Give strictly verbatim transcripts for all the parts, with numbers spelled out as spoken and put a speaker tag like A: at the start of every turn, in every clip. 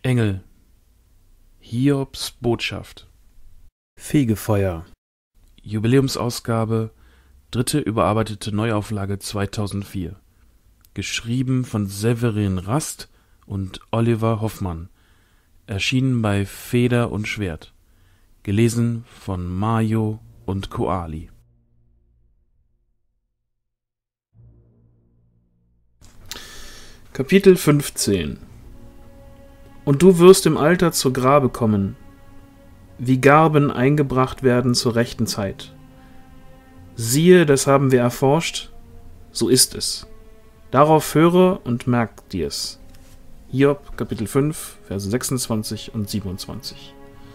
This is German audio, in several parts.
A: Engel. Hiobs Botschaft.
B: Fegefeuer.
A: Jubiläumsausgabe, dritte überarbeitete Neuauflage zweitausendvier. Geschrieben von Severin Rast und Oliver Hoffmann. Erschienen bei Feder und Schwert. Gelesen von Mayo und Koali.
B: Kapitel fünfzehn. Und du wirst im Alter zu Grabe kommen, wie Garben eingebracht werden zur rechten Zeit. Siehe, das haben wir erforscht, so ist es. Darauf höre und merk dir's. Hiob, Kapitel fünf, Verse sechsundzwanzig und siebenundzwanzig.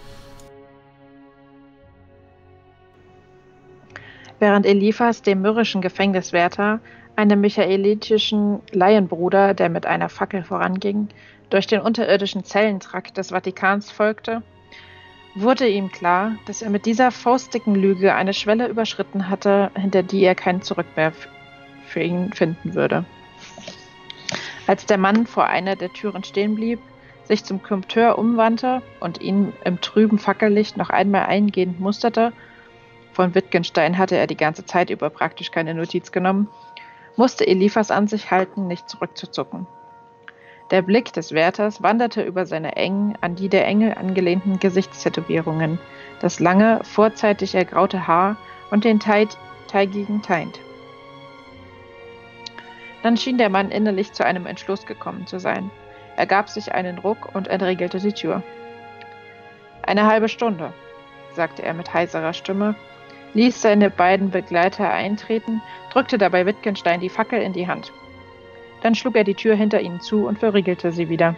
C: Während Eliphas dem myrrhischen Gefängniswärter, einem michaelitischen Laienbruder, der mit einer Fackel voranging, durch den unterirdischen Zellentrakt des Vatikans folgte, wurde ihm klar, dass er mit dieser faustdicken Lüge eine Schwelle überschritten hatte, hinter die er kein Zurück mehr für ihn finden würde. Als der Mann vor einer der Türen stehen blieb, sich zum Kompteur umwandte und ihn im trüben Fackellicht noch einmal eingehend musterte, von Wittgenstein hatte er die ganze Zeit über praktisch keine Notiz genommen, musste Eliphas an sich halten, nicht zurückzuzucken. Der Blick des Wärters wanderte über seine eng an die der Engel angelehnten Gesichtstätowierungen, das lange, vorzeitig ergraute Haar und den teig- teigigen Teint. Dann schien der Mann innerlich zu einem Entschluss gekommen zu sein. Er gab sich einen Ruck und entriegelte die Tür. »Eine halbe Stunde«, sagte er mit heiserer Stimme, ließ seine beiden Begleiter eintreten, drückte dabei Wittgenstein die Fackel in die Hand. Dann schlug er die Tür hinter ihnen zu und verriegelte sie wieder.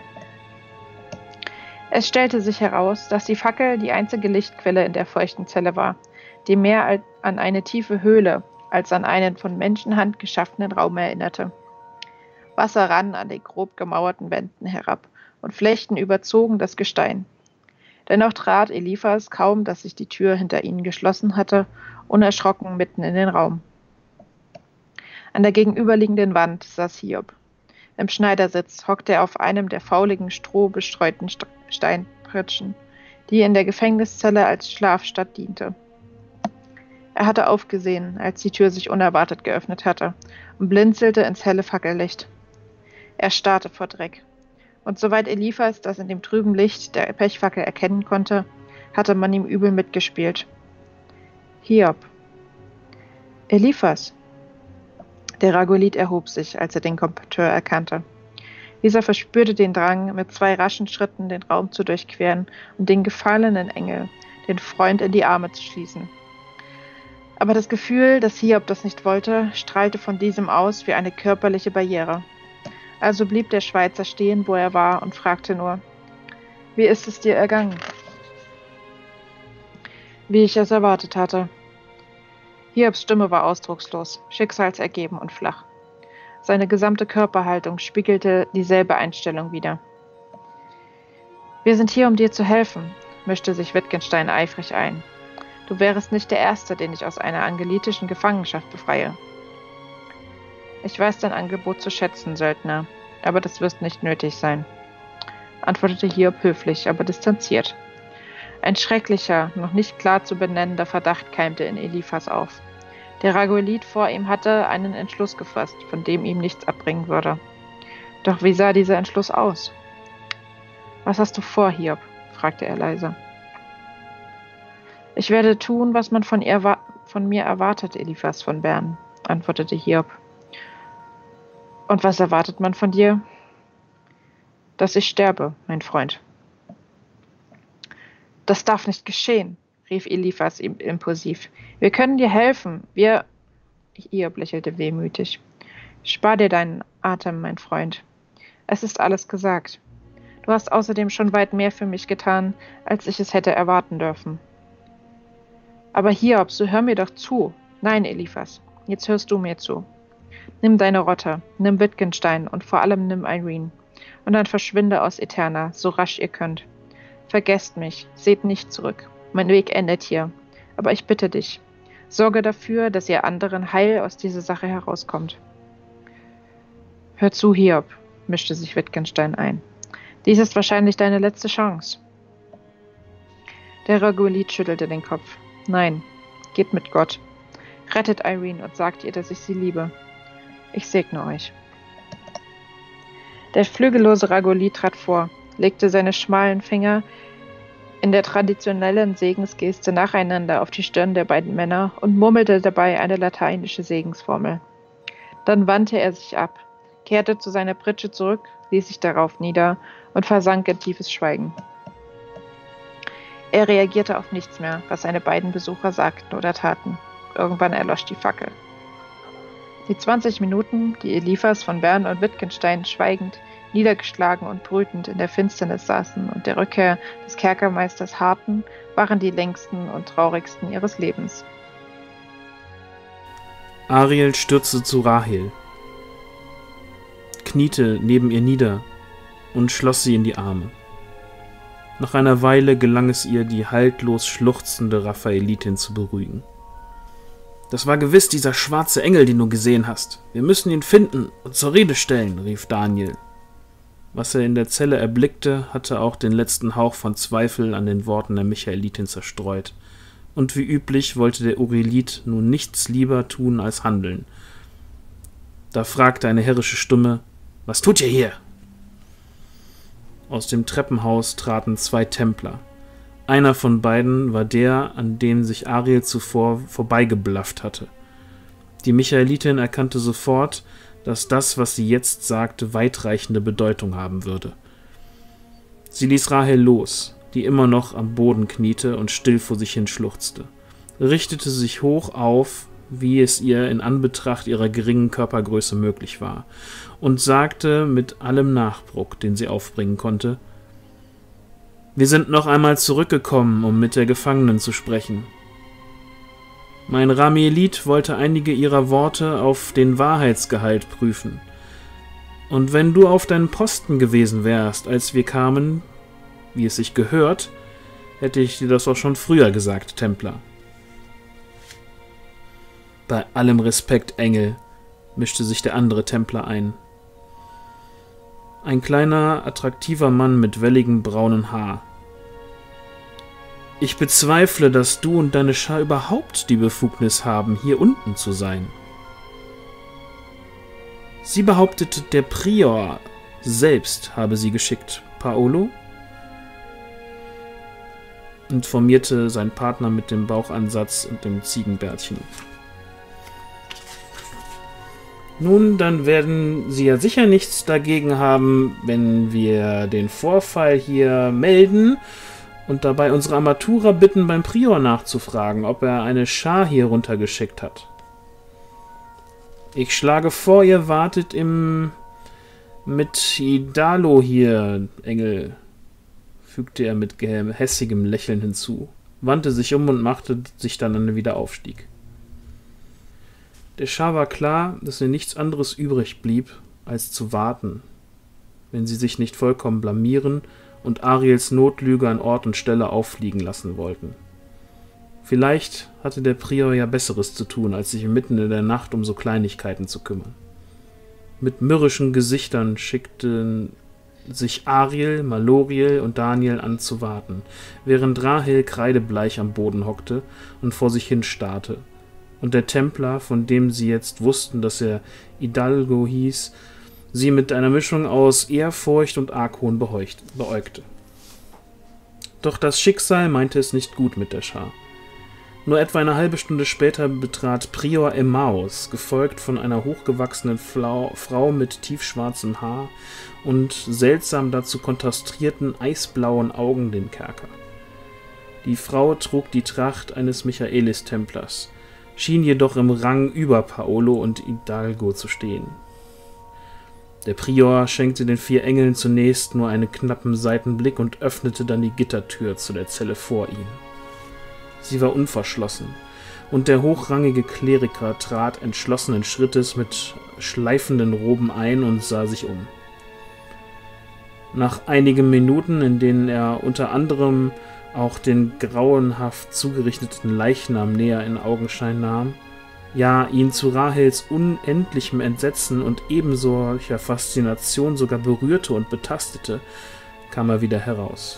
C: Es stellte sich heraus, dass die Fackel die einzige Lichtquelle in der feuchten Zelle war, die mehr an eine tiefe Höhle als an einen von Menschenhand geschaffenen Raum erinnerte. Wasser rann an den grob gemauerten Wänden herab und Flechten überzogen das Gestein. Dennoch trat Eliphas, kaum dass sich die Tür hinter ihnen geschlossen hatte, unerschrocken mitten in den Raum. An der gegenüberliegenden Wand saß Hiob. Im Schneidersitz hockte er auf einem der fauligen, strohbestreuten St- Steinpritschen, die in der Gefängniszelle als Schlafstatt diente. Er hatte aufgesehen, als die Tür sich unerwartet geöffnet hatte, und blinzelte ins helle Fackellicht. Er starrte vor Dreck. Und soweit Eliphas das in dem trüben Licht der Pechfackel erkennen konnte, hatte man ihm übel mitgespielt. Hiob. Eliphas. Der Ragolit erhob sich, als er den Kompteur erkannte. Dieser verspürte den Drang, mit zwei raschen Schritten den Raum zu durchqueren und den gefallenen Engel, den Freund, in die Arme zu schließen. Aber das Gefühl, dass Hiob das nicht wollte, strahlte von diesem aus wie eine körperliche Barriere. Also blieb der Schweizer stehen, wo er war, und fragte nur: »Wie ist es dir ergangen?« »Wie ich es erwartet hatte.« Hiobs Stimme war ausdruckslos, schicksalsergeben und flach. Seine gesamte Körperhaltung spiegelte dieselbe Einstellung wider. »Wir sind hier, um dir zu helfen«, mischte sich Wittgenstein eifrig ein. »Du wärest nicht der Erste, den ich aus einer angelitischen Gefangenschaft befreie.« »Ich weiß dein Angebot zu schätzen, Söldner, aber das wird nicht nötig sein«, antwortete Hiob höflich, aber distanziert. Ein schrecklicher, noch nicht klar zu benennender Verdacht keimte in Eliphas auf. Der Ragolit vor ihm hatte einen Entschluss gefasst, von dem ihm nichts abbringen würde. Doch wie sah dieser Entschluss aus? »Was hast du vor, Hiob?« fragte er leise. »Ich werde tun, was man von, ihr, von mir erwartet, Eliphas von Bern«, antwortete Hiob. »Und was erwartet man von dir?« »Dass ich sterbe, mein Freund.« »Das darf nicht geschehen«, rief Eliphas ihm impulsiv. »Wir können dir helfen. Wir...« Hiob lächelte wehmütig. »Spar dir deinen Atem, mein Freund. Es ist alles gesagt. Du hast außerdem schon weit mehr für mich getan, als ich es hätte erwarten dürfen.« »Aber Hiob, so hör mir doch zu. Nein, Eliphas, jetzt hörst du mir zu. Nimm deine Rotte, nimm Wittgenstein und vor allem nimm Irene. Und dann verschwinde aus Eterna, so rasch ihr könnt. Vergesst mich, seht nicht zurück. Mein Weg endet hier. Aber ich bitte dich, sorge dafür, dass ihr anderen heil aus dieser Sache herauskommt.« »Hör zu, Hiob«, mischte sich Wittgenstein ein. Dies ist wahrscheinlich deine letzte Chance. Der Ragulit schüttelte den Kopf. Nein, geht mit Gott. Rettet Irene und sagt ihr, dass ich sie liebe. Ich segne euch. Der flügellose Ragulit trat vor, legte seine schmalen Finger in der traditionellen Segensgeste nacheinander auf die Stirn der beiden Männer und murmelte dabei eine lateinische Segensformel. Dann wandte er sich ab, kehrte zu seiner Pritsche zurück, ließ sich darauf nieder und versank in tiefes Schweigen. Er reagierte auf nichts mehr, was seine beiden Besucher sagten oder taten. Irgendwann erlosch die Fackel. Die zwanzig Minuten, die Eliphas von Bern und Wittgenstein schweigend, niedergeschlagen und brütend in der Finsternis saßen und der Rückkehr des Kerkermeisters harrten, waren die längsten und traurigsten ihres Lebens.
B: Ariel stürzte zu Rahel, kniete neben ihr nieder und schloss sie in die Arme. Nach einer Weile gelang es ihr, die haltlos schluchzende Raphaelitin zu beruhigen. »Das war gewiss dieser schwarze Engel, den du gesehen hast. Wir müssen ihn finden und zur Rede stellen«, rief Daniel. Was er in der Zelle erblickte, hatte auch den letzten Hauch von Zweifel an den Worten der Michaelitin zerstreut. Und wie üblich wollte der Urilit nun nichts lieber tun als handeln. Da fragte eine herrische Stimme: »Was tut ihr hier?« Aus dem Treppenhaus traten zwei Templer. Einer von beiden war der, an dem sich Ariel zuvor vorbeigeblafft hatte. Die Michaelitin erkannte sofort, dass das, was sie jetzt sagte, weitreichende Bedeutung haben würde. Sie ließ Rahel los, die immer noch am Boden kniete und still vor sich hin schluchzte, richtete sich hoch auf, wie es ihr in Anbetracht ihrer geringen Körpergröße möglich war, und sagte mit allem Nachdruck, den sie aufbringen konnte: »Wir sind noch einmal zurückgekommen, um mit der Gefangenen zu sprechen. Mein Ramielit wollte einige ihrer Worte auf den Wahrheitsgehalt prüfen. Und wenn du auf deinem Posten gewesen wärst, als wir kamen, wie es sich gehört, hätte ich dir das auch schon früher gesagt, Templer.« »Bei allem Respekt, Engel«, mischte sich der andere Templer ein. Ein kleiner, attraktiver Mann mit welligem braunen Haar. »Ich bezweifle, dass du und deine Schar überhaupt die Befugnis haben, hier unten zu sein.« Sie behauptete, der Prior selbst habe sie geschickt. Paolo? Informierte sein Partner mit dem Bauchansatz und dem Ziegenbärtchen. »Nun, dann werden Sie ja sicher nichts dagegen haben, wenn wir den Vorfall hier melden und dabei unsere Armatura bitten, beim Prior nachzufragen, ob er eine Schar hier runtergeschickt hat. Ich schlage vor, ihr wartet im... mit Idalo hier, Engel«, fügte er mit hässigem Lächeln hinzu, wandte sich um und machte sich dann an den Wiederaufstieg. Der Schar war klar, dass ihr nichts anderes übrig blieb, als zu warten, wenn sie sich nicht vollkommen blamieren und Ariels Notlüge an Ort und Stelle auffliegen lassen wollten. Vielleicht hatte der Prior ja Besseres zu tun, als sich mitten in der Nacht um so Kleinigkeiten zu kümmern. Mit mürrischen Gesichtern schickten sich Ariel, Maloriel und Daniel an zu warten, während Rahel kreidebleich am Boden hockte und vor sich hin starrte, und der Templer, von dem sie jetzt wussten, dass er Hidalgo hieß, sie mit einer Mischung aus Ehrfurcht und Argwohn beäugte. Doch das Schicksal meinte es nicht gut mit der Schar. Nur etwa eine halbe Stunde später betrat Prior Emmaus, gefolgt von einer hochgewachsenen Flau- Frau mit tiefschwarzem Haar und seltsam dazu kontrastierten eisblauen Augen, den Kerker. Die Frau trug die Tracht eines Michaelis-Templers, schien jedoch im Rang über Paolo und Hidalgo zu stehen. Der Prior schenkte den vier Engeln zunächst nur einen knappen Seitenblick und öffnete dann die Gittertür zu der Zelle vor ihnen. Sie war unverschlossen, und der hochrangige Kleriker trat entschlossenen Schrittes mit schleifenden Roben ein und sah sich um. Nach einigen Minuten, in denen er unter anderem auch den grauenhaft zugerichteten Leichnam näher in Augenschein nahm, ja, ihn zu Rahels unendlichem Entsetzen und ebensolcher Faszination sogar berührte und betastete, kam er wieder heraus.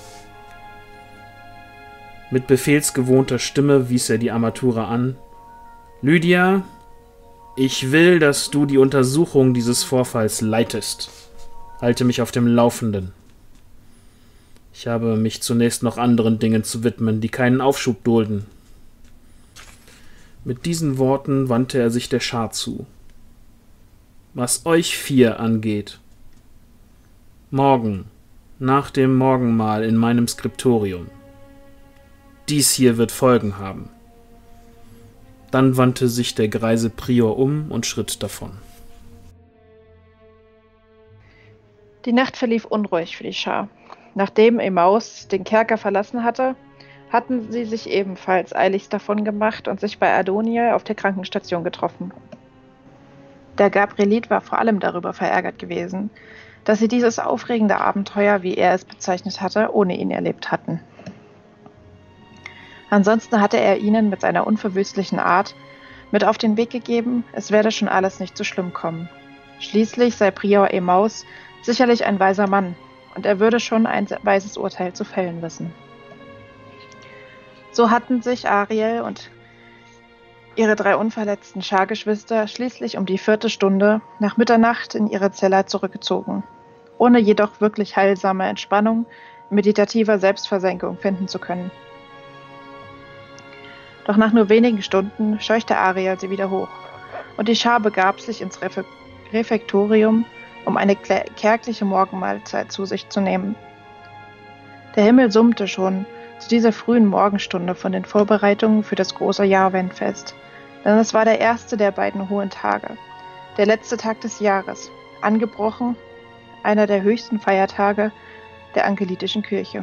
B: Mit befehlsgewohnter Stimme wies er die Armatura an. »Lydia, ich will, dass du die Untersuchung dieses Vorfalls leitest. Halte mich auf dem Laufenden. Ich habe mich zunächst noch anderen Dingen zu widmen, die keinen Aufschub dulden.« Mit diesen Worten wandte er sich der Schar zu. »Was euch vier angeht. Morgen, nach dem Morgenmahl in meinem Skriptorium. Dies hier wird Folgen haben.« Dann wandte sich der greise Prior um und schritt davon.
C: Die Nacht verlief unruhig für die Schar. Nachdem Emmaus den Kerker verlassen hatte, hatten sie sich ebenfalls eiligst davon gemacht und sich bei Adoniel auf der Krankenstation getroffen. Der Gabrielit war vor allem darüber verärgert gewesen, dass sie dieses aufregende Abenteuer, wie er es bezeichnet hatte, ohne ihn erlebt hatten. Ansonsten hatte er ihnen mit seiner unverwüstlichen Art mit auf den Weg gegeben, es werde schon alles nicht so schlimm kommen. Schließlich sei Prior Emmaus sicherlich ein weiser Mann, und er würde schon ein weises Urteil zu fällen wissen. So hatten sich Ariel und ihre drei unverletzten Schargeschwister schließlich um die vierte Stunde nach Mitternacht in ihre Zelle zurückgezogen, ohne jedoch wirklich heilsame Entspannung, meditativer Selbstversenkung finden zu können. Doch nach nur wenigen Stunden scheuchte Ariel sie wieder hoch, und die Schar begab sich ins Refe- Refektorium, um eine klä- kärgliche Morgenmahlzeit zu sich zu nehmen. Der Himmel summte schon zu dieser frühen Morgenstunde von den Vorbereitungen für das große Jahrwendfest, denn es war der erste der beiden hohen Tage, der letzte Tag des Jahres, angebrochen, einer der höchsten Feiertage der angelitischen Kirche.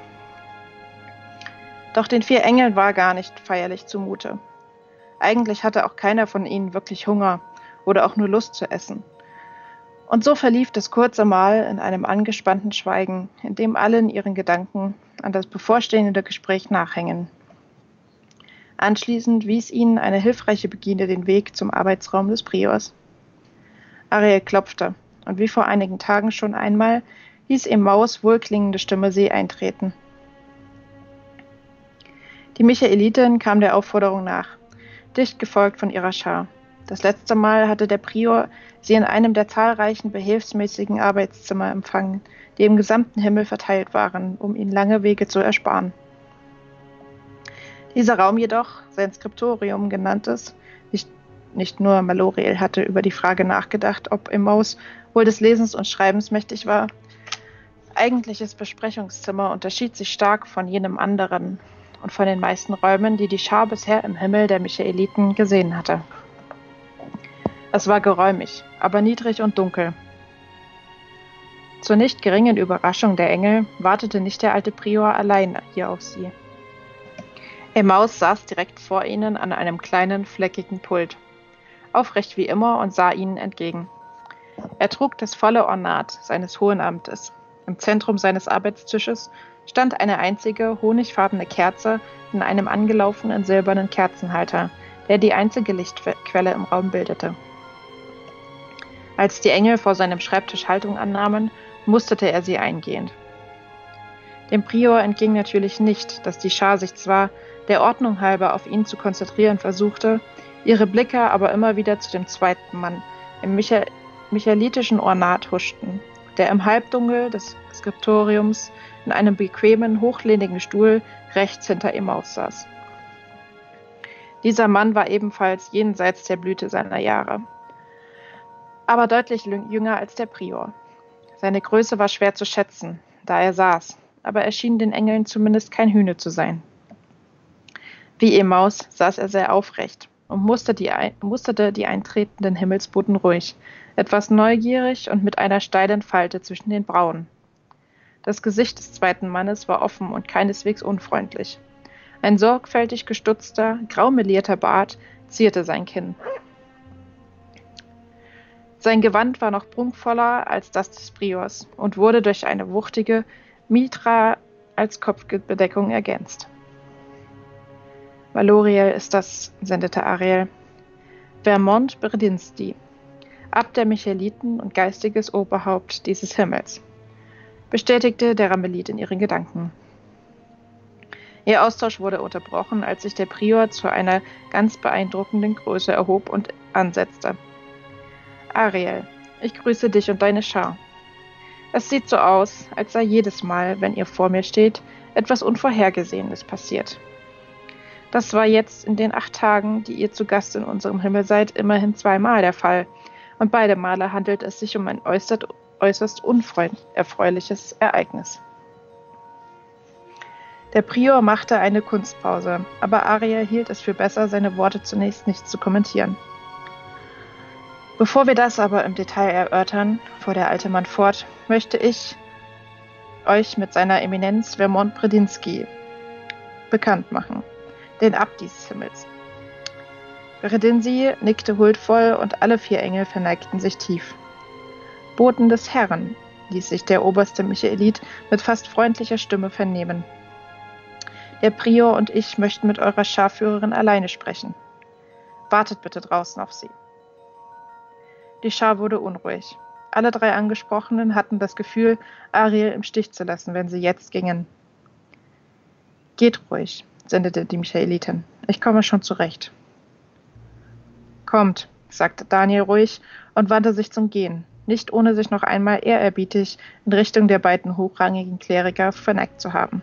C: Doch den vier Engeln war gar nicht feierlich zumute. Eigentlich hatte auch keiner von ihnen wirklich Hunger oder auch nur Lust zu essen. Und so verlief das kurze Mahl in einem angespannten Schweigen, in dem alle in ihren Gedanken an das bevorstehende Gespräch nachhängen. Anschließend wies ihnen eine hilfreiche Begine den Weg zum Arbeitsraum des Priors. Ariel klopfte, und wie vor einigen Tagen schon einmal, hieß Emmaus wohlklingende Stimme sie eintreten. Die Michaelitin kam der Aufforderung nach, dicht gefolgt von ihrer Schar. Das letzte Mal hatte der Prior sie in einem der zahlreichen behilfsmäßigen Arbeitszimmer empfangen, die im gesamten Himmel verteilt waren, um ihnen lange Wege zu ersparen. Dieser Raum jedoch, sein Skriptorium genanntes, nicht, nicht nur Maloriel hatte über die Frage nachgedacht, ob Emmaus wohl des Lesens und Schreibens mächtig war. Eigentliches Besprechungszimmer unterschied sich stark von jenem anderen und von den meisten Räumen, die die Schar bisher im Himmel der Michaeliten gesehen hatte. Es war geräumig, aber niedrig und dunkel. Zur nicht geringen Überraschung der Engel wartete nicht der alte Prior allein hier auf sie. Emmaus saß direkt vor ihnen an einem kleinen, fleckigen Pult, aufrecht wie immer und sah ihnen entgegen. Er trug das volle Ornat seines hohen Amtes. Im Zentrum seines Arbeitstisches stand eine einzige, honigfarbene Kerze in einem angelaufenen silbernen Kerzenhalter, der die einzige Lichtquelle im Raum bildete. Als die Engel vor seinem Schreibtisch Haltung annahmen, musterte er sie eingehend. Dem Prior entging natürlich nicht, dass die Schar sich zwar der Ordnung halber auf ihn zu konzentrieren versuchte, ihre Blicke aber immer wieder zu dem zweiten Mann im Micha- michaelitischen Ornat huschten, der im Halbdunkel des Skriptoriums in einem bequemen, hochlehnigen Stuhl rechts hinter Emmaus saß. Dieser Mann war ebenfalls jenseits der Blüte seiner Jahre, aber deutlich jünger als der Prior. Seine Größe war schwer zu schätzen, da er saß, aber er schien den Engeln zumindest kein Hüne zu sein. Wie Emmaus saß er sehr aufrecht und musterte die, musterte die eintretenden Himmelsboten ruhig, etwas neugierig und mit einer steilen Falte zwischen den Brauen. Das Gesicht des zweiten Mannes war offen und keineswegs unfreundlich. Ein sorgfältig gestutzter, graumelierter Bart zierte sein Kinn. Sein Gewand war noch prunkvoller als das des Priors und wurde durch eine wuchtige Mitra als Kopfbedeckung ergänzt. Maloriel ist das, sendete Ariel. Vermont Bredinsti, Abt der Michaeliten und geistiges Oberhaupt dieses Himmels. bestätigte der Ramelit in ihren Gedanken. Ihr Austausch wurde unterbrochen, als sich der Prior zu einer ganz beeindruckenden Größe erhob und ansetzte. Ariel, ich grüße dich und deine Schar. Es sieht so aus, als sei jedes Mal, wenn ihr vor mir steht, etwas Unvorhergesehenes passiert. Das war jetzt in den acht Tagen, die ihr zu Gast in unserem Himmel seid, immerhin zweimal der Fall, und beide Male handelt es sich um ein äußerst, äußerst unerfreuliches Ereignis. Der Prior machte eine Kunstpause, aber Ariel hielt es für besser, seine Worte zunächst nicht zu kommentieren. Bevor wir das aber im Detail erörtern, fuhr der alte Mann fort, möchte ich euch mit seiner Eminenz Vermont Bredinsky bekannt machen, den Abt dieses Himmels. Bredinsky nickte huldvoll und alle vier Engel verneigten sich tief. Boten des Herrn, ließ sich der oberste Michaelit mit fast freundlicher Stimme vernehmen. Der Prior und ich möchten mit eurer Scharführerin alleine sprechen. Wartet bitte draußen auf sie. Die Schar wurde unruhig. Alle drei Angesprochenen hatten das Gefühl, Ariel im Stich zu lassen, wenn sie jetzt gingen. Geht ruhig, sendete die Michaelitin. Ich komme schon zurecht. Kommt, sagte Daniel ruhig und wandte sich zum Gehen, nicht ohne sich noch einmal ehrerbietig in Richtung der beiden hochrangigen Kleriker verneigt zu haben.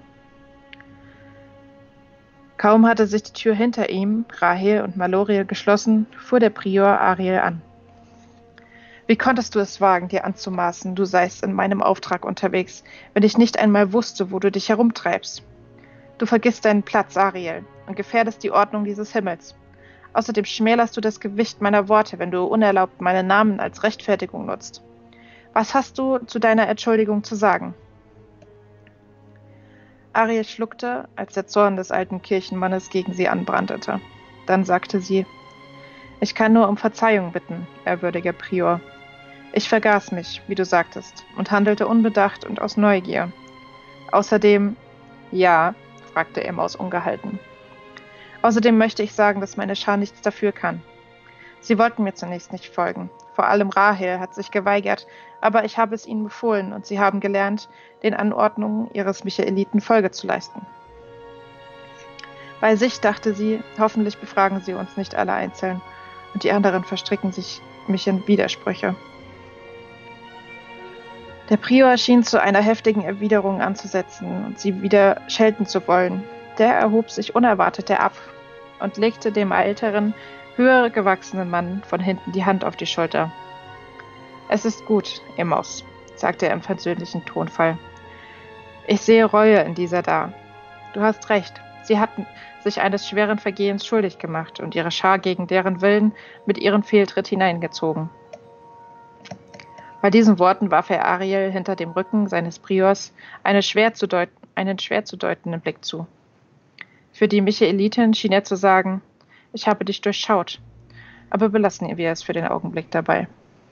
C: Kaum hatte sich die Tür hinter ihm, Rahel und Maloriel geschlossen, fuhr der Prior Ariel an. Wie konntest du es wagen, dir anzumaßen, du seist in meinem Auftrag unterwegs, wenn ich nicht einmal wusste, wo du dich herumtreibst? Du vergisst deinen Platz, Ariel, und gefährdest die Ordnung dieses Himmels. Außerdem schmälerst du das Gewicht meiner Worte, wenn du unerlaubt meinen Namen als Rechtfertigung nutzt. Was hast du zu deiner Entschuldigung zu sagen? Ariel schluckte, als der Zorn des alten Kirchenmannes gegen sie anbrandete. Dann sagte sie, ich kann nur um Verzeihung bitten, ehrwürdiger Prior. Ich vergaß mich, wie du sagtest, und handelte unbedacht und aus Neugier. Außerdem, ja, fragte Emmaus ungehalten. Außerdem möchte ich sagen, dass meine Schar nichts dafür kann. Sie wollten mir zunächst nicht folgen. Vor allem Rahel hat sich geweigert, aber ich habe es ihnen befohlen und sie haben gelernt, den Anordnungen ihres Michaeliten Folge zu leisten. Bei sich dachte sie, hoffentlich befragen sie uns nicht alle einzeln, und die anderen verstricken sich mich in Widersprüche. Der Prior schien zu einer heftigen Erwiderung anzusetzen und sie wieder schelten zu wollen. Der erhob sich unerwartet ab und legte dem älteren, höher gewachsenen Mann von hinten die Hand auf die Schulter. »Es ist gut, Emmaus«, sagte er im versöhnlichen Tonfall. »Ich sehe Reue in dieser da. Du hast recht, sie hatten sich eines schweren Vergehens schuldig gemacht und ihre Schar gegen deren Willen mit ihrem Fehltritt hineingezogen.« Bei diesen Worten warf er Ariel hinter dem Rücken seines Priors eine schwer zu deut- einen schwer zu deutenden Blick zu. Für die Michaelitin schien er zu sagen, ich habe dich durchschaut, aber belassen wir es für den Augenblick dabei.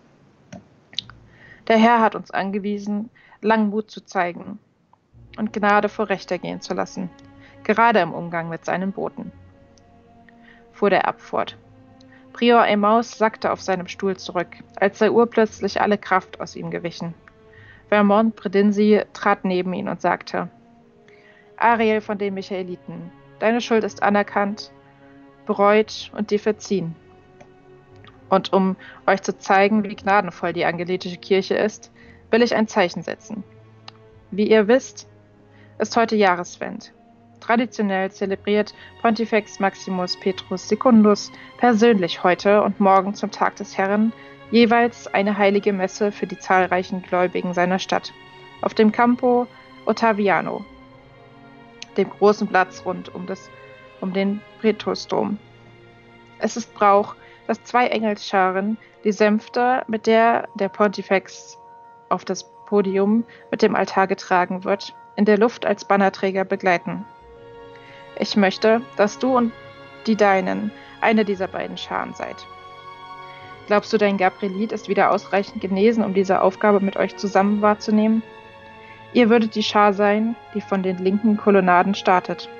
C: Der Herr hat uns angewiesen, Langmut zu zeigen und Gnade vor Recht ergehen zu lassen, gerade im Umgang mit seinen Boten. Fuhr der Abt fort. Prior Emmaus sackte auf seinem Stuhl zurück, als sei urplötzlich alle Kraft aus ihm gewichen. Vermont Bredinsky trat neben ihn und sagte, Ariel von den Michaeliten, deine Schuld ist anerkannt, bereut und dir verziehen. Und um euch zu zeigen, wie gnadenvoll die angelitische Kirche ist, will ich ein Zeichen setzen. Wie ihr wisst, ist heute Jahreswend. Traditionell zelebriert Pontifex Maximus Petrus Secundus persönlich heute und morgen zum Tag des Herrn jeweils eine heilige Messe für die zahlreichen Gläubigen seiner Stadt auf dem Campo Ottaviano, dem großen Platz rund um, das, um den Petrusdom. Es ist Brauch, dass zwei Engelsscharen die Sänfte, mit der der Pontifex auf das Podium mit dem Altar getragen wird, in der Luft als Bannerträger begleiten. Ich möchte, dass du und die Deinen eine dieser beiden Scharen seid. Glaubst du, dein Gabrielit ist wieder ausreichend genesen, um diese Aufgabe mit euch zusammen wahrzunehmen? Ihr würdet die Schar sein, die von den linken Kolonnaden startet.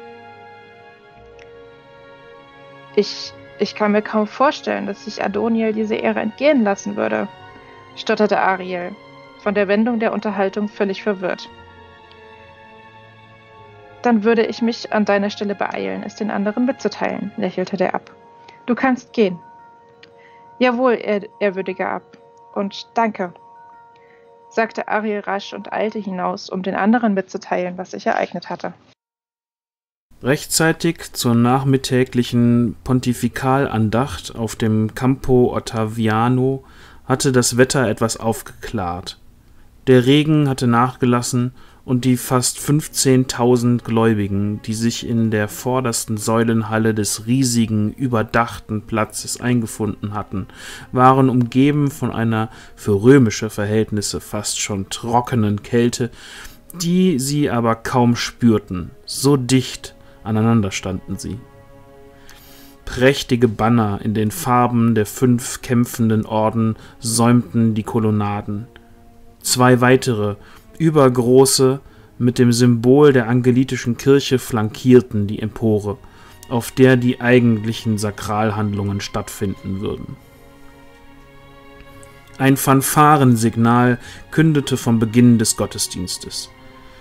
C: Ich, ich kann mir kaum vorstellen, dass sich Adoniel diese Ehre entgehen lassen würde, stotterte Ariel. von der Wendung der Unterhaltung völlig verwirrt. »Dann würde ich mich an deiner Stelle beeilen, es den anderen mitzuteilen«, lächelte der Abb. »Du kannst gehen.« »Jawohl, ehr, ehrwürdiger Abb, und danke«, sagte Ariel rasch und eilte hinaus, um den anderen mitzuteilen, was sich ereignet hatte.
B: Rechtzeitig zur nachmittäglichen Pontifikalandacht auf dem Campo Ottaviano hatte das Wetter etwas aufgeklärt. Der Regen hatte nachgelassen und die fast fünfzehntausend Gläubigen, die sich in der vordersten Säulenhalle des riesigen, überdachten Platzes eingefunden hatten, waren umgeben von einer für römische Verhältnisse fast schon trockenen Kälte, die sie aber kaum spürten, so dicht aneinander standen sie. Prächtige Banner in den Farben der fünf kämpfenden Orden säumten die Kolonnaden. Zwei weitere, übergroße, mit dem Symbol der angelitischen Kirche flankierten die Empore, auf der die eigentlichen Sakralhandlungen stattfinden würden. Ein Fanfarensignal kündete vom Beginn des Gottesdienstes.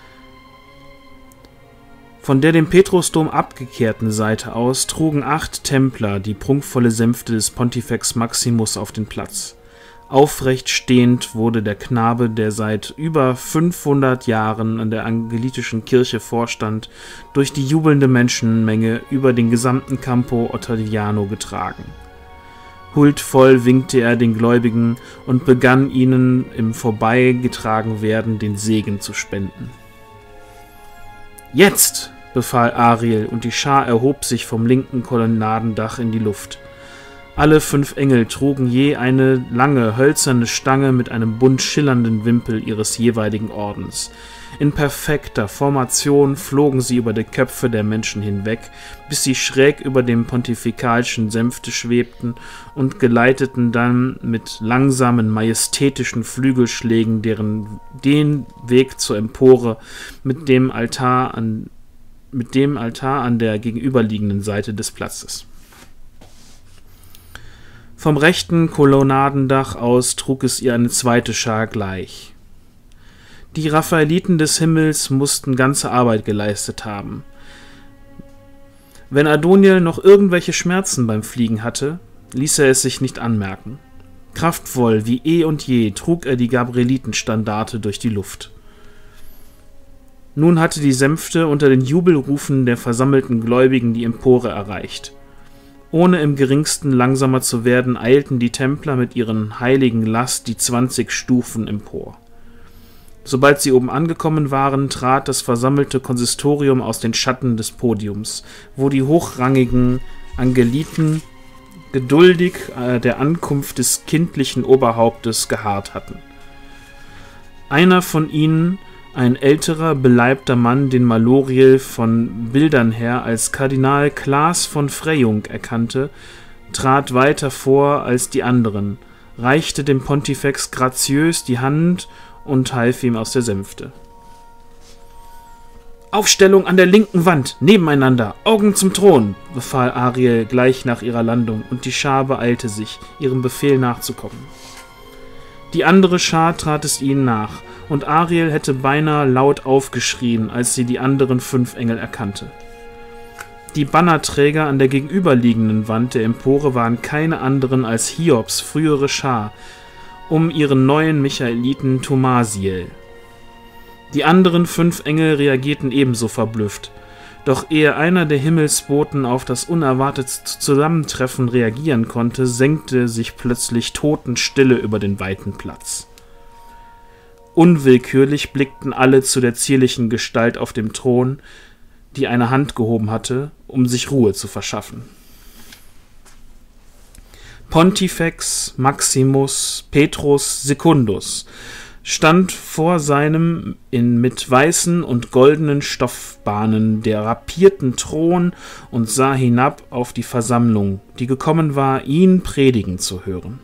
B: Von der dem Petrusdom abgekehrten Seite aus trugen acht Templer die prunkvolle Sänfte des Pontifex Maximus auf den Platz. Aufrecht stehend wurde der Knabe, der seit über fünfhundert Jahren an der angelitischen Kirche vorstand, durch die jubelnde Menschenmenge über den gesamten Campo Ottaviano getragen. Huldvoll winkte er den Gläubigen und begann ihnen im Vorbeigetragenwerden den Segen zu spenden. »Jetzt«, befahl Ariel, und die Schar erhob sich vom linken Kolonnadendach in die Luft. Alle fünf Engel trugen je eine lange, hölzerne Stange mit einem bunt schillernden Wimpel ihres jeweiligen Ordens. In perfekter Formation flogen sie über die Köpfe der Menschen hinweg, bis sie schräg über dem pontifikalischen Sänfte schwebten und geleiteten dann mit langsamen, majestätischen Flügelschlägen deren den Weg zur Empore mit dem Altar an, mit dem Altar an der gegenüberliegenden Seite des Platzes. Vom rechten Kolonnadendach aus trug es ihr eine zweite Schar gleich. Die Raphaeliten des Himmels mussten ganze Arbeit geleistet haben. Wenn Adoniel noch irgendwelche Schmerzen beim Fliegen hatte, ließ er es sich nicht anmerken. Kraftvoll wie eh und je trug er die Gabrielitenstandarte durch die Luft. Nun hatte die Sänfte unter den Jubelrufen der versammelten Gläubigen die Empore erreicht. Ohne im geringsten langsamer zu werden, eilten die Templer mit ihren heiligen Last die zwanzig Stufen empor. Sobald sie oben angekommen waren, trat das versammelte Konsistorium aus den Schatten des Podiums, wo die hochrangigen Angeliten geduldig äh, der Ankunft des kindlichen Oberhauptes geharrt hatten. Einer von ihnen, ein älterer, beleibter Mann, den Maloriel von Bildern her als Kardinal Klaas von Freyung erkannte, trat weiter vor als die anderen, reichte dem Pontifex graziös die Hand und half ihm aus der Sänfte. »Aufstellung an der linken Wand, nebeneinander, Augen zum Thron«, befahl Ariel gleich nach ihrer Landung, und die Schar beeilte sich, ihrem Befehl nachzukommen. Die andere Schar trat es ihnen nach, und Ariel hätte beinahe laut aufgeschrien, als sie die anderen fünf Engel erkannte. Die Bannerträger an der gegenüberliegenden Wand der Empore waren keine anderen als Hiobs frühere Schar, um ihren neuen Michaeliten Thomasiel. Die anderen fünf Engel reagierten ebenso verblüfft, doch ehe einer der Himmelsboten auf das unerwartete Zusammentreffen reagieren konnte, senkte sich plötzlich Totenstille über den weiten Platz. Unwillkürlich blickten alle zu der zierlichen Gestalt auf dem Thron, die eine Hand gehoben hatte, um sich Ruhe zu verschaffen. Pontifex Maximus Petrus Secundus stand vor seinem in mit weißen und goldenen Stoffbahnen derapierten Thron und sah hinab auf die Versammlung, die gekommen war, ihn predigen zu hören.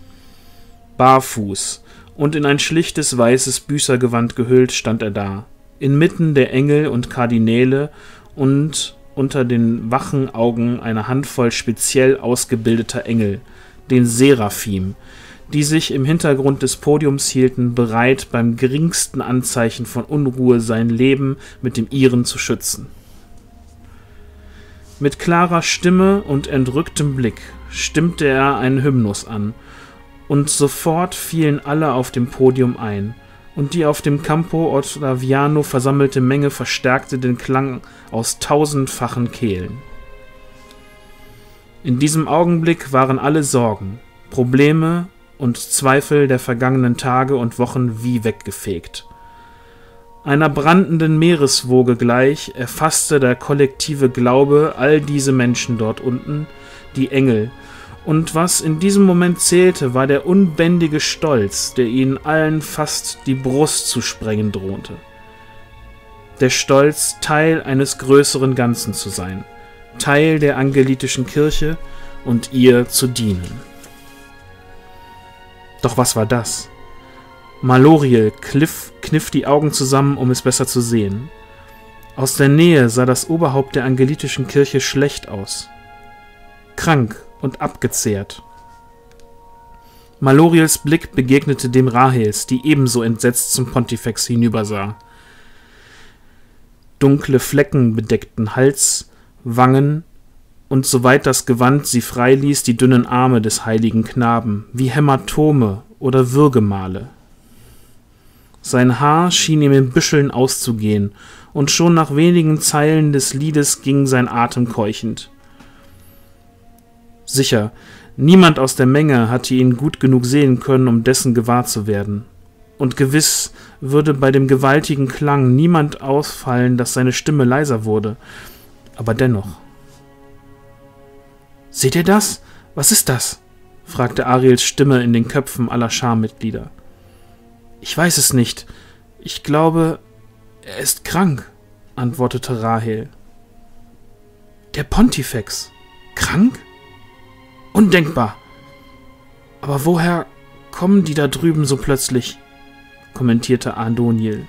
B: Barfuß und in ein schlichtes weißes Büßergewand gehüllt stand er da, inmitten der Engel und Kardinäle und unter den wachen Augen einer Handvoll speziell ausgebildeter Engel, den Seraphim, die sich im Hintergrund des Podiums hielten, bereit, beim geringsten Anzeichen von Unruhe sein Leben mit dem ihren zu schützen. Mit klarer Stimme und entrücktem Blick stimmte er einen Hymnus an, und sofort fielen alle auf dem Podium ein, und die auf dem Campo Ottaviano versammelte Menge verstärkte den Klang aus tausendfachen Kehlen. In diesem Augenblick waren alle Sorgen, Probleme und Zweifel der vergangenen Tage und Wochen wie weggefegt. Einer brandenden Meereswoge gleich erfasste der kollektive Glaube all diese Menschen dort unten, die Engel, und was in diesem Moment zählte, war der unbändige Stolz, der ihnen allen fast die Brust zu sprengen drohte. Der Stolz, Teil eines größeren Ganzen zu sein, Teil der angelitischen Kirche und ihr zu dienen. Doch was war das? Maloriel kniff, kniff die Augen zusammen, um es besser zu sehen. Aus der Nähe sah das Oberhaupt der angelitischen Kirche schlecht aus. Krank und abgezehrt. Maloriels Blick begegnete dem Rahels, die ebenso entsetzt zum Pontifex hinübersah. Dunkle Flecken bedeckten Hals, Wangen und, soweit das Gewand sie freiließ, die dünnen Arme des heiligen Knaben, wie Hämatome oder Würgemale. Sein Haar schien ihm in Büscheln auszugehen, und schon nach wenigen Zeilen des Liedes ging sein Atem keuchend. Sicher, niemand aus der Menge hatte ihn gut genug sehen können, um dessen gewahr zu werden. Und gewiss würde bei dem gewaltigen Klang niemand ausfallen, dass seine Stimme leiser wurde. Aber dennoch. »Seht ihr das? Was ist das?« fragte Ariels Stimme in den Köpfen aller Scharmitglieder. »Ich weiß es nicht. Ich glaube, er ist krank«, antwortete Rahel. »Der Pontifex? Krank? Undenkbar! Aber woher kommen die da drüben so plötzlich?« kommentierte Adoniel.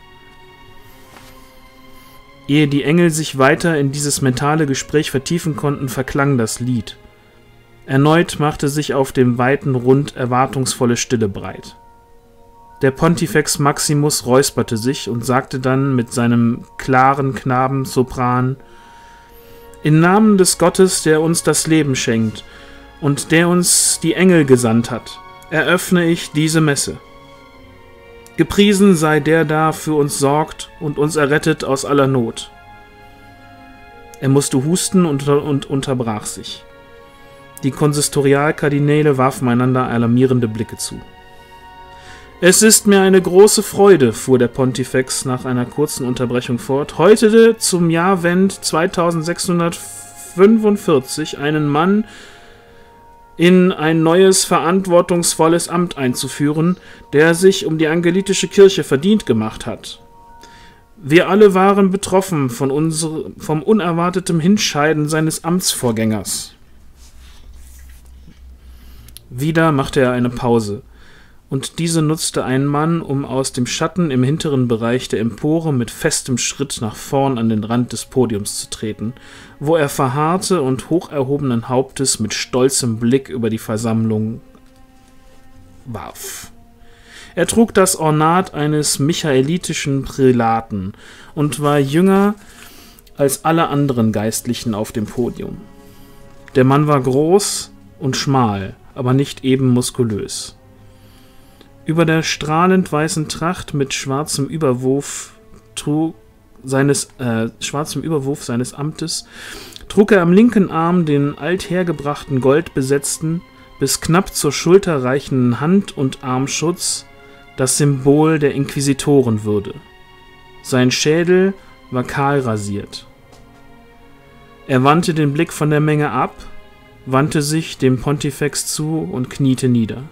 B: Ehe die Engel sich weiter in dieses mentale Gespräch vertiefen konnten, verklang das Lied. Erneut machte sich auf dem weiten Rund erwartungsvolle Stille breit. Der Pontifex Maximus räusperte sich und sagte dann mit seinem klaren Knabensopran: »Im Namen des Gottes, der uns das Leben schenkt und der uns die Engel gesandt hat, eröffne ich diese Messe. Gepriesen sei der da für uns sorgt und uns errettet aus aller Not.« Er musste husten und, und unterbrach sich. Die Konsistorialkardinäle warfen einander alarmierende Blicke zu. »Es ist mir eine große Freude«, fuhr der Pontifex nach einer kurzen Unterbrechung fort, »heute zum Jahrwend zweitausendsechshundertfünfundvierzig einen Mann in ein neues, verantwortungsvolles Amt einzuführen, der sich um die angelitische Kirche verdient gemacht hat. Wir alle waren betroffen von unsere, vom unerwarteten Hinscheiden seines Amtsvorgängers.« Wieder machte er eine Pause, und diese nutzte ein Mann, um aus dem Schatten im hinteren Bereich der Empore mit festem Schritt nach vorn an den Rand des Podiums zu treten, wo er verharrte und hoch erhobenen Hauptes mit stolzem Blick über die Versammlung warf. Er trug das Ornat eines michaelitischen Prälaten und war jünger als alle anderen Geistlichen auf dem Podium. Der Mann war groß und schmal, aber nicht eben muskulös. Über der strahlend weißen Tracht mit schwarzem Überwurf trug seines, äh, schwarzem Überwurf seines Amtes trug er am linken Arm den althergebrachten goldbesetzten, bis knapp zur Schulter reichenden Hand- und Armschutz, das Symbol der Inquisitorenwürde. Sein Schädel war kahl rasiert. Er wandte den Blick von der Menge ab, wandte sich dem Pontifex zu und kniete nieder.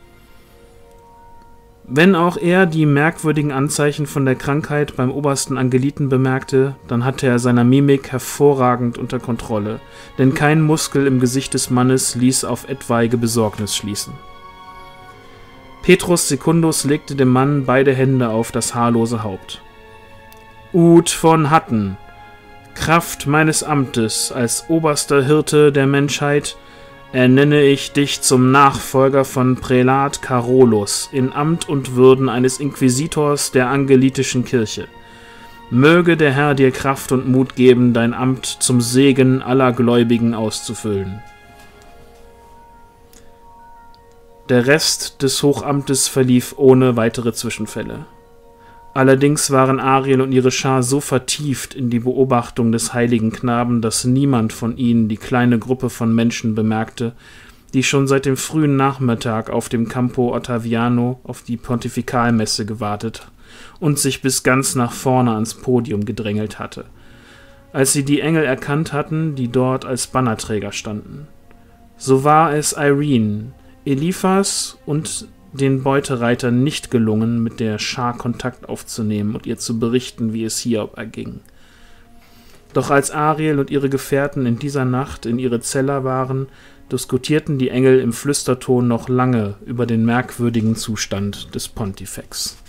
B: Wenn auch er die merkwürdigen Anzeichen von der Krankheit beim obersten Angeliten bemerkte, dann hatte er seine Mimik hervorragend unter Kontrolle, denn kein Muskel im Gesicht des Mannes ließ auf etwaige Besorgnis schließen. Petrus Secundus legte dem Mann beide Hände auf das haarlose Haupt. »Ud von Hatten, Kraft meines Amtes als oberster Hirte der Menschheit, ernenne ich dich zum Nachfolger von Prälat Carolus in Amt und Würden eines Inquisitors der angelitischen Kirche. Möge der Herr dir Kraft und Mut geben, dein Amt zum Segen aller Gläubigen auszufüllen. Der Rest des Hochamtes verlief ohne weitere Zwischenfälle. Allerdings waren Ariel und ihre Schar so vertieft in die Beobachtung des heiligen Knaben, dass niemand von ihnen die kleine Gruppe von Menschen bemerkte, die schon seit dem frühen Nachmittag auf dem Campo Ottaviano auf die Pontifikalmesse gewartet und sich bis ganz nach vorne ans Podium gedrängelt hatte, als sie die Engel erkannt hatten, die dort als Bannerträger standen. So war es Irene, Eliphas und den Beutereitern nicht gelungen, mit der Schar Kontakt aufzunehmen und ihr zu berichten, wie es Hiob erging. Doch als Ariel und ihre Gefährten in dieser Nacht in ihre Zelle waren, diskutierten die Engel im Flüsterton noch lange über den merkwürdigen Zustand des Pontifex.